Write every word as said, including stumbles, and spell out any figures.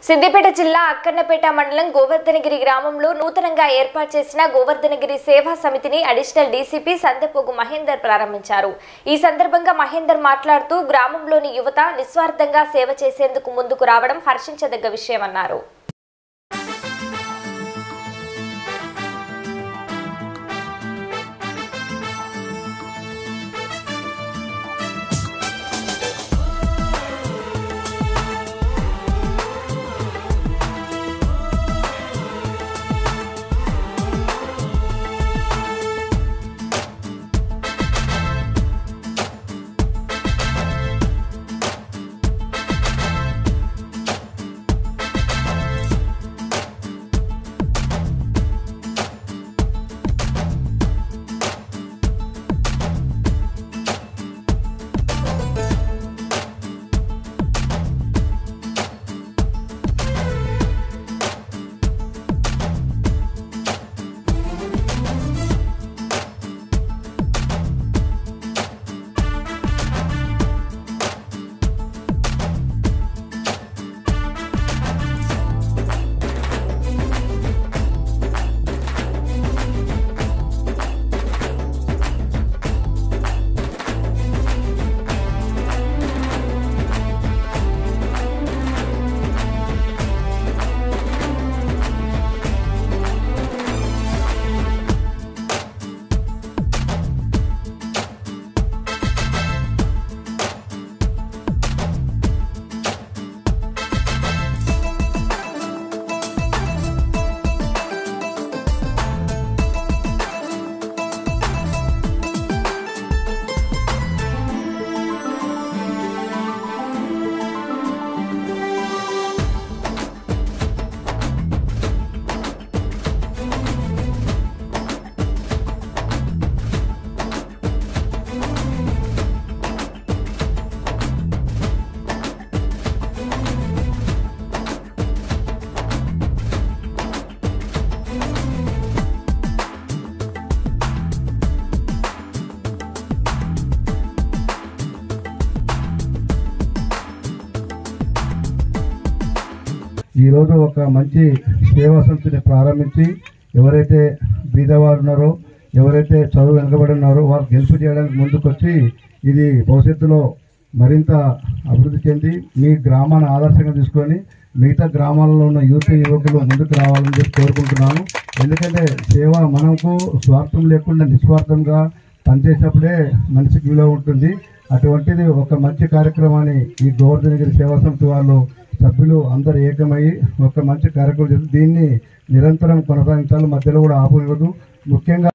సిద్దిపేట జిల్లా అక్కన్నపేట మండలం గోవర్ధనగిరి గ్రామంలో నూతనంగా ఏర్పాటు చేసిన గోవర్ధనగిరి సేవా సమితిని అడిషనల్ డీసీపీ సందెపోగు మహేందర్ ప్రారంభించారు. ఈ సందర్భంగా మహేందర్ మాట్లాడుతూ గ్రామంలోని యువత నిస్వార్థంగా సేవ చేసేందుకు ముందుకు రావడం హర్షించదగ్గ విషయమన్నారు. ఈరోజు ఒక మంచి సేవా సంస్థని ప్రారంభించి ఎవరైతే బీదవారు ఉన్నారో, ఎవరైతే చదువు వెనుకబడి ఉన్నారో వారు గెలుపు చేయడానికి ముందుకొచ్చి ఇది భవిష్యత్తులో మరింత అభివృద్ధి చెంది మీ గ్రామాన్ని ఆదర్శంగా తీసుకొని మిగతా గ్రామాలలో ఉన్న యూత్ యువకులు ముందుకు రావాలని చెప్పి కోరుకుంటున్నాను. ఎందుకంటే సేవ మనకు స్వార్థం లేకుండా నిస్వార్థంగా పనిచేసినప్పుడే మనిషికి విలువ ఉంటుంది. అటువంటిది ఒక మంచి కార్యక్రమాన్ని ఈ గోవర్ధనగిరి సేవా సమితి వాళ్ళు సభ్యులు అందరూ ఏకమయ్యి ఒక మంచి కార్యక్రమం చేసి దీన్ని నిరంతరం కొనసాగించాలి, మధ్యలో కూడా ఆపకూడదు. ముఖ్యంగా